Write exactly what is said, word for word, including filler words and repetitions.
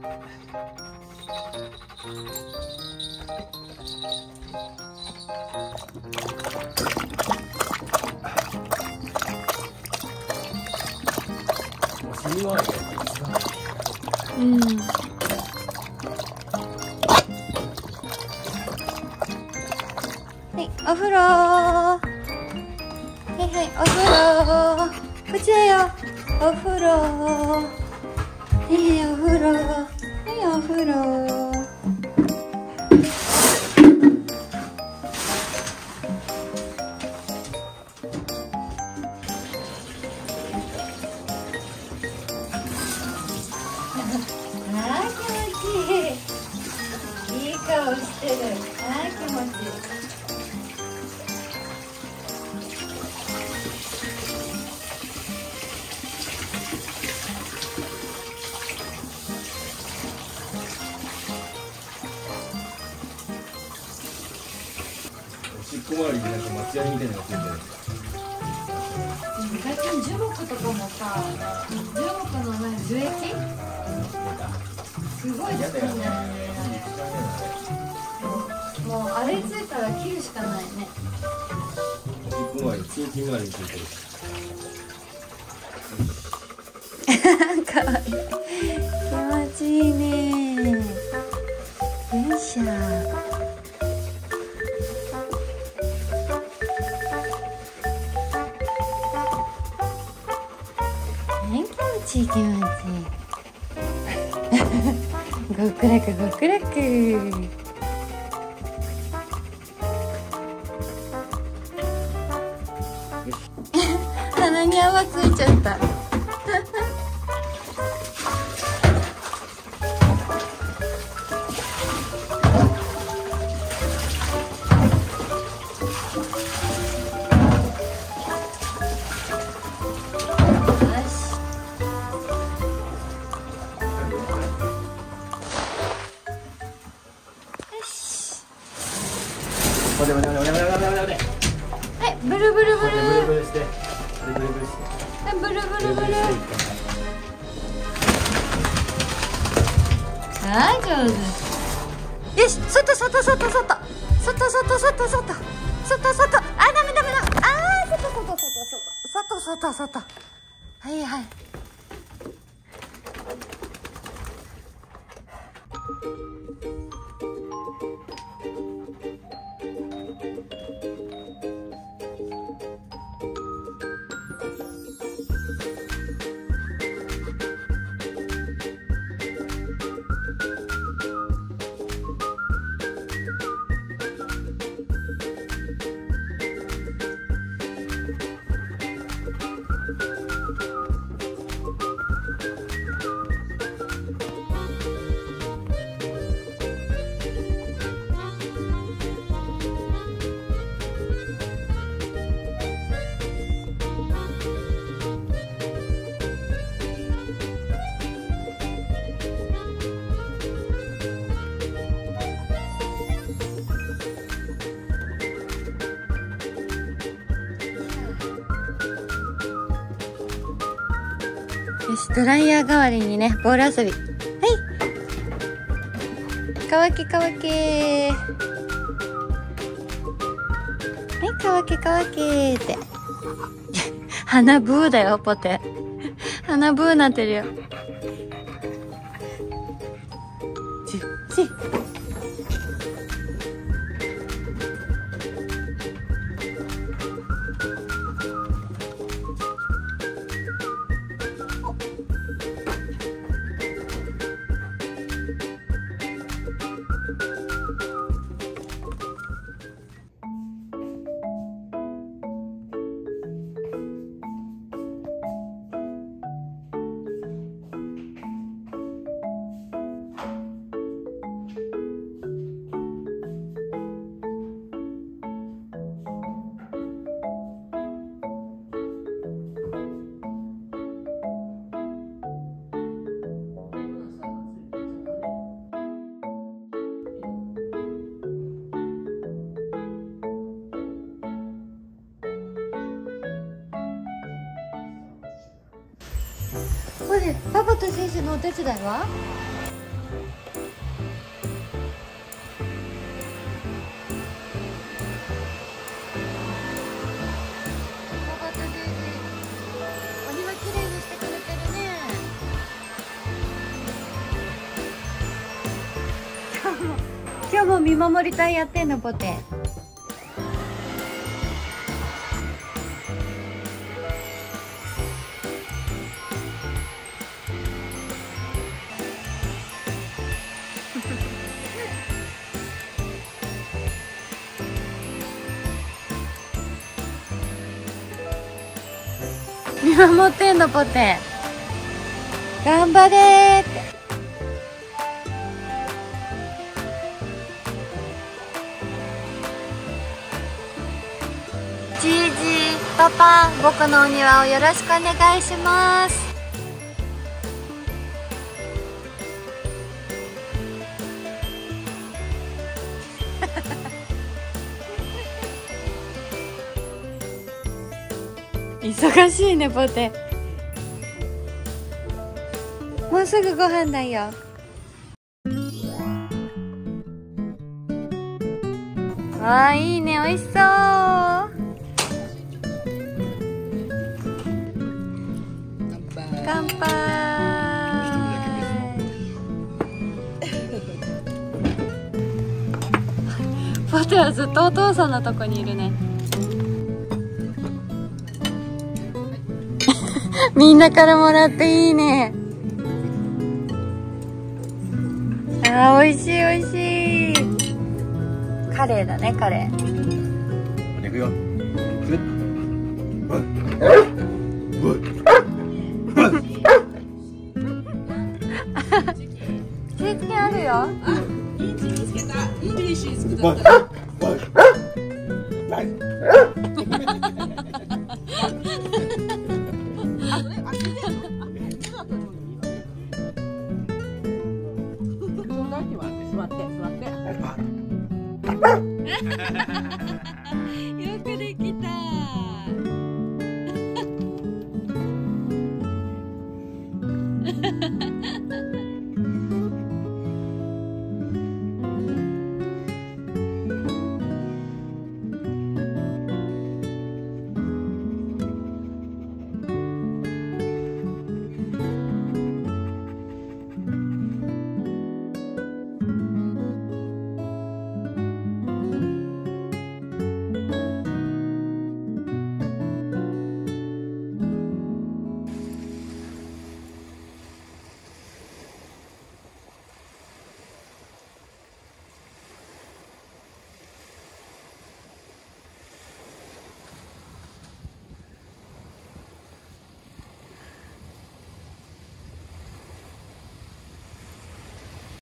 うん。はい、お風呂。はいはい、お風呂。こっちだよ。お風呂。はいはい、お風呂。はい、お風呂。あー気持ちいい。いい顔してる。あー気持ちいい。 しっこ周りになんか松ヤニみたいなのがついてる。 最近樹木とかもさ、樹木のなんか樹液すごいつくんだよね。もうあれついたら切るしかないね。 おしっこ周り、通勤周りについてる。 かわいい。気持ちいいね。よいしょ。気持ちいい気持ちいい。極楽極楽。鼻に泡ついちゃった。 待て待て待て待て待て待て待て。 はい、ブルブルブル。 ブルブルして。ブルブルブルして。 ブルブルブル。はい、上手。よし、外外外外。外外外外。外外。あ、ダメダメだ。あー、外外外外。外外外。はいはい。よし、ドライヤー代わりにね、ボール遊び。はい。乾け乾け。はい、乾け乾けって。鼻ブーだよ、ポテ。鼻ブーなってるよ。ち、ち。これパパと先生のお手伝いは？ お庭きれいにしてくれてるね。今日も今日も見守り隊やってんのポテ。見守ってんのポテ。頑張れーって。じいじパパ、僕のお庭をよろしくお願いします。忙しいねポテ。もうすぐご飯だよ。わあ、いいね、美味しそう。乾杯。ポテはずっとお父さんのとこにいるね。みんなからもらっていいね。あー、美味しい美味しい。カレーだね、カレー。 いくよ。 ケーキあるよ。 インチ見つけた。イングリッシュ作った。よくできた。